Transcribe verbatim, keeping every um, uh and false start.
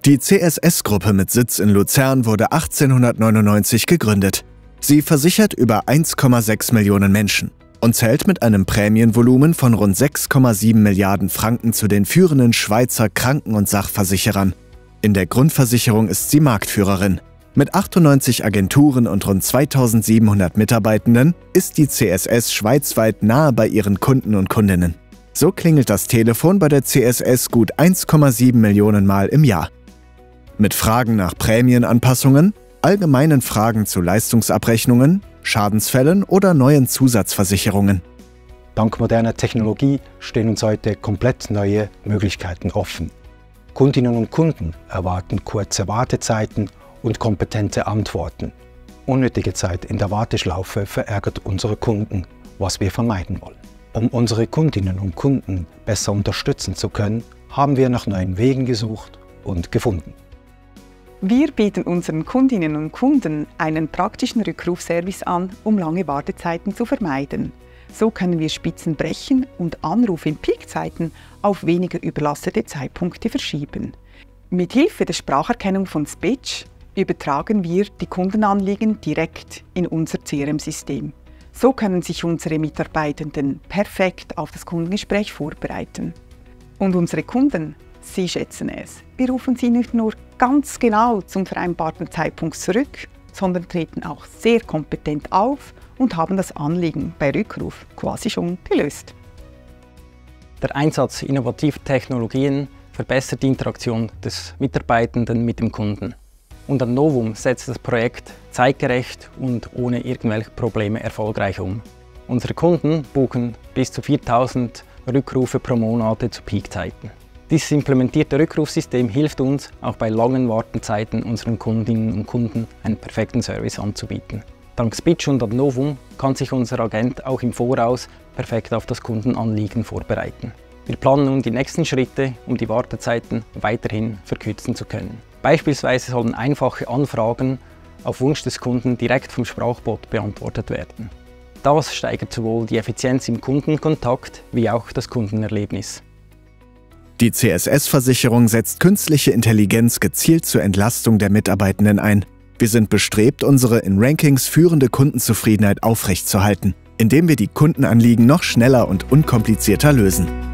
Die C S S-Gruppe mit Sitz in Luzern wurde achtzehnhundertneunundneunzig gegründet. Sie versichert über eins Komma sechs Millionen Menschen und zählt mit einem Prämienvolumen von rund sechs Komma sieben Milliarden Franken zu den führenden Schweizer Kranken- und Sachversicherern. In der Grundversicherung ist sie Marktführerin. Mit achtundneunzig Agenturen und rund zweitausendsiebenhundert Mitarbeitenden ist die C S S schweizweit nahe bei ihren Kunden und Kundinnen. So klingelt das Telefon bei der C S S gut eins Komma sieben Millionen Mal im Jahr. Mit Fragen nach Prämienanpassungen, allgemeinen Fragen zu Leistungsabrechnungen, Schadensfällen oder neuen Zusatzversicherungen. Dank moderner Technologie stehen uns heute komplett neue Möglichkeiten offen. Kundinnen und Kunden erwarten kurze Wartezeiten und kompetente Antworten. Unnötige Zeit in der Warteschlaufe verärgert unsere Kunden, was wir vermeiden wollen. Um unsere Kundinnen und Kunden besser unterstützen zu können, haben wir nach neuen Wegen gesucht und gefunden. Wir bieten unseren Kundinnen und Kunden einen praktischen Rückrufservice an, um lange Wartezeiten zu vermeiden. So können wir Spitzen brechen und Anrufe in Peakzeiten auf weniger überlastete Zeitpunkte verschieben. Mit Hilfe der Spracherkennung von Speech übertragen wir die Kundenanliegen direkt in unser C R M-System. So können sich unsere Mitarbeitenden perfekt auf das Kundengespräch vorbereiten. Und unsere Kunden, sie schätzen es. Wir rufen sie nicht nur ganz genau zum vereinbarten Zeitpunkt zurück, sondern treten auch sehr kompetent auf und haben das Anliegen bei Rückruf quasi schon gelöst. Der Einsatz innovativer Technologien verbessert die Interaktion des Mitarbeitenden mit dem Kunden. Und an Novum setzt das Projekt zeitgerecht und ohne irgendwelche Probleme erfolgreich um. Unsere Kunden buchen bis zu viertausend Rückrufe pro Monat zu Peakzeiten. Dieses implementierte Rückrufsystem hilft uns, auch bei langen Wartezeiten unseren Kundinnen und Kunden einen perfekten Service anzubieten. Dank Speech und Ad Novum kann sich unser Agent auch im Voraus perfekt auf das Kundenanliegen vorbereiten. Wir planen nun die nächsten Schritte, um die Wartezeiten weiterhin verkürzen zu können. Beispielsweise sollen einfache Anfragen auf Wunsch des Kunden direkt vom Sprachbot beantwortet werden. Das steigert sowohl die Effizienz im Kundenkontakt wie auch das Kundenerlebnis. Die C S S-Versicherung setzt künstliche Intelligenz gezielt zur Entlastung der Mitarbeitenden ein. Wir sind bestrebt, unsere in Rankings führende Kundenzufriedenheit aufrechtzuerhalten, indem wir die Kundenanliegen noch schneller und unkomplizierter lösen.